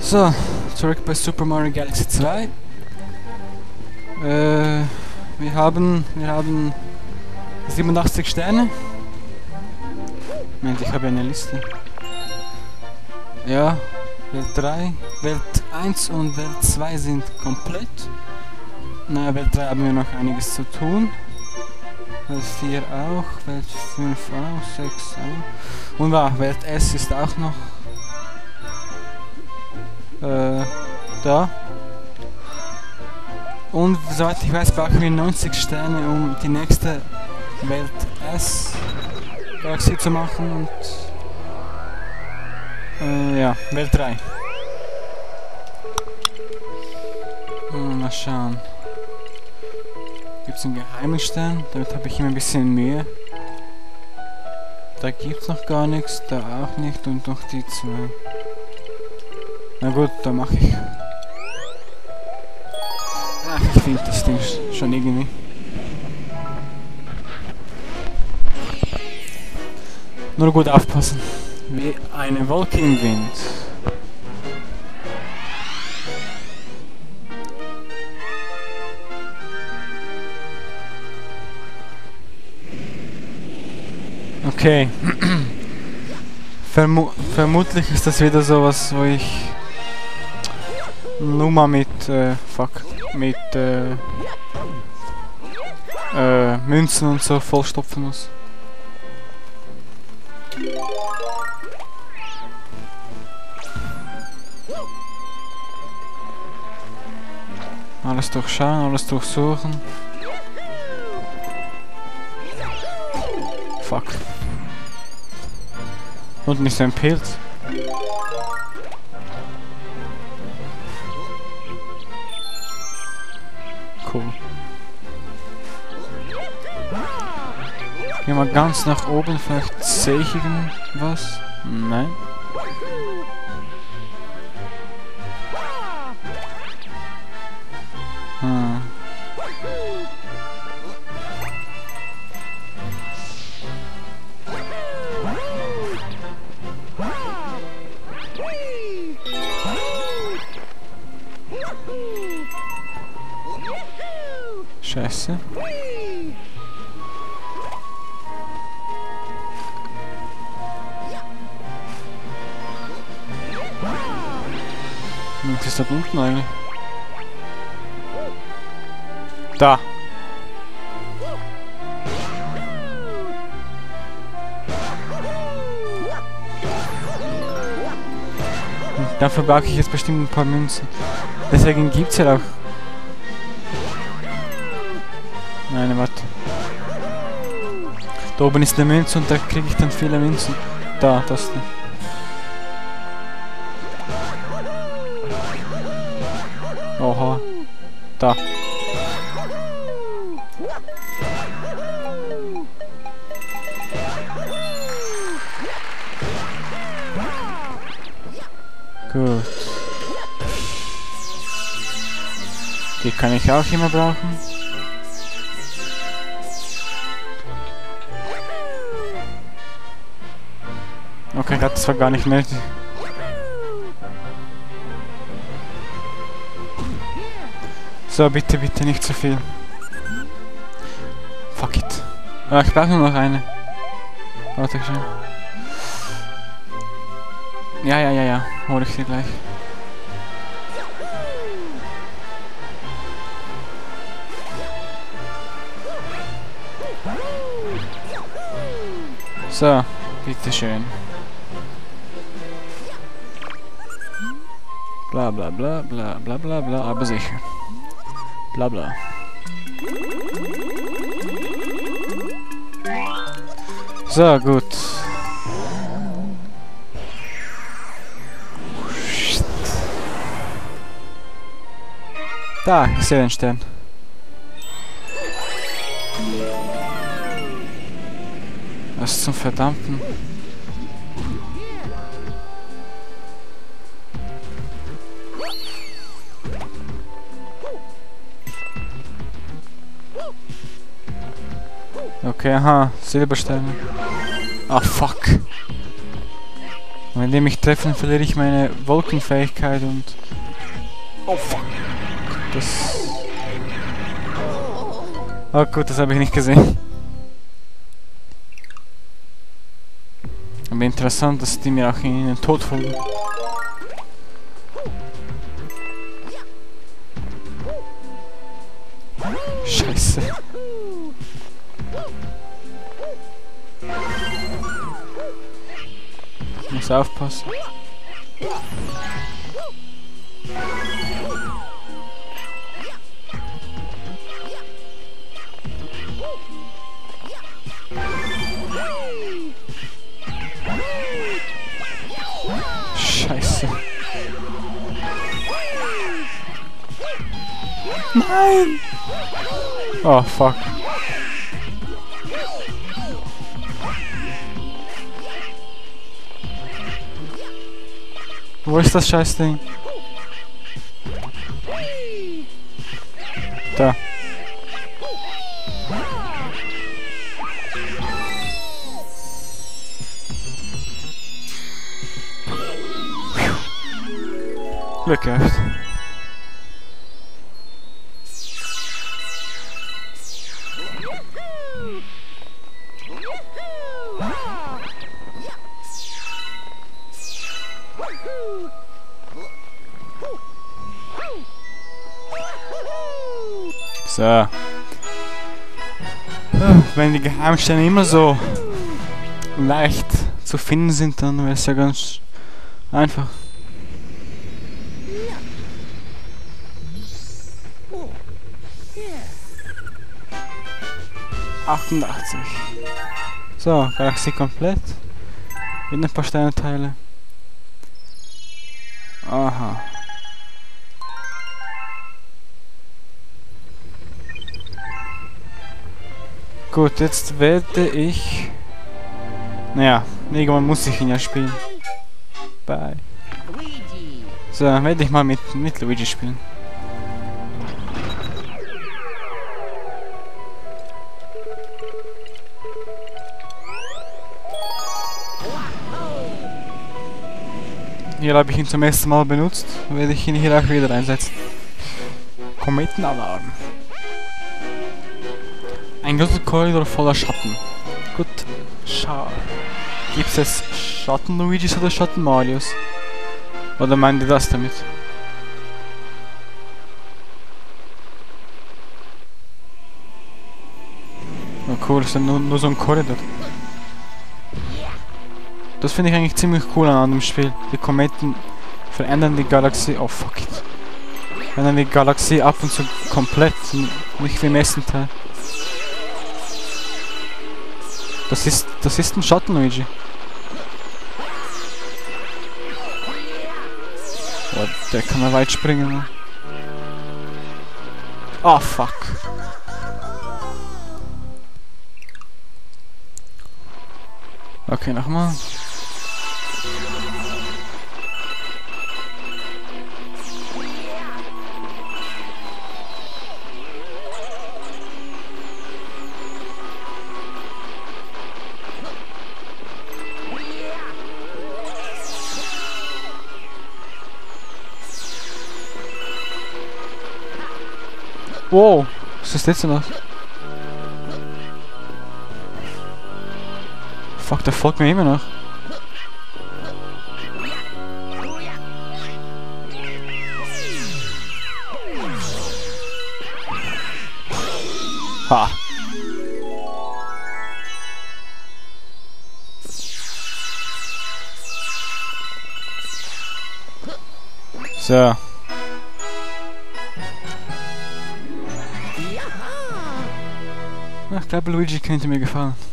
So, zurück bei Super Mario Galaxy 2. Wir haben 87 Sterne. Moment, ich habe eine Liste. Ja, Welt 3, Welt 1 und Welt 2 sind komplett. Na, Welt 3 haben wir noch einiges zu tun. Welt 4 auch, Welt 5 auch, 6 auch. Und Welt S ist auch noch da. Und soweit ich weiß, brauchen wir 90 Sterne, um die nächste Welt S Galaxie zu machen. Und ja, Welt 3. Mal schauen. Gibt es einen geheimen Stern? Damit habe ich immer ein bisschen Mühe. Da gibt es noch gar nichts, da auch nicht und noch die zwei. Na gut, da mache ich. Ach, ich finde das Ding schon irgendwie. Nur gut aufpassen. Wie eine Wolke im Wind. Okay. Vermutlich ist das wieder sowas, wo ich nur mal mit Münzen und so vollstopfen muss. Alles durchschauen, alles durchsuchen. Fuck. Unten ist ein Pilz. Cool. Gehen wir ganz nach oben, vielleicht sehe ich irgendwas. Nein. Hm. Scheiße. Was ist da unten eigentlich? Da! Und dafür brauche ich jetzt bestimmt ein paar Münzen. Deswegen gibt's ja auch. Nein, warte. Da oben ist eine Münze und da kriege ich dann viele Münzen. Da, das da. Oha. Da. Gut. Die kann ich auch immer brauchen. Okay, das war gar nicht nötig. So, bitte, bitte nicht zu viel. Fuck it. Ah, ich brauche nur noch eine. Warte schon. Ja. Hol ich sie gleich. So, bitteschön. Bla bla bla bla bla bla bla, aber sicher. Bla bla. So, gut. Da, ich sehe den Stern. Was zum Verdammten? Okay, aha, Silbersterne. Ah, fuck. Und indem ich treffe, verliere ich meine Wolkenfähigkeit und... Oh fuck. Das... Oh gut, das habe ich nicht gesehen. Aber interessant, dass die mir auch in den Tod folgen. Scheiße. Ich muss aufpassen. Scheiße. Nein! Oh, fuck. Wo ist das Scheißding? Da. Glück gehabt. So. Wenn die Geheimstände immer so leicht zu finden sind, dann wäre es ja ganz einfach. So, Galaxie komplett. Mit ein paar Sternenteile. Aha. Gut, jetzt werde ich... Naja, irgendwann muss ich ihn ja spielen. Bye. So, dann werde ich mal mit Luigi spielen. Hier habe ich ihn zum ersten Mal benutzt, werde ich ihn hier auch wieder einsetzen. Kometenalarm. Ein großer Korridor voller Schatten. Gut, schau. Gibt es Schatten-Luigis oder Schatten-Marios? Oder meinen die das damit? Oh cool, ist ja nur so ein Korridor. Das finde ich eigentlich ziemlich cool an dem Spiel. Die Kometen verändern die Galaxie. Oh fuck it. Verändern die Galaxie ab und zu komplett. Nicht wie im ersten Teil. Das ist ein Schatten-Luigi. Oh, der kann ja weit springen. Ne? Oh fuck. Okay, nochmal. Wow, was ist jetzt noch? Fuck, der folgt mir immer noch. Ha. So. Ich glaube, Luigi könnte mir gefallen.